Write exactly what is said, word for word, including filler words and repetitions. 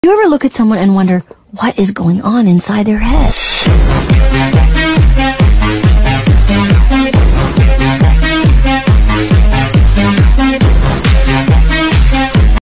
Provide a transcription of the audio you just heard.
You ever look at someone and wonder what is going on inside their head?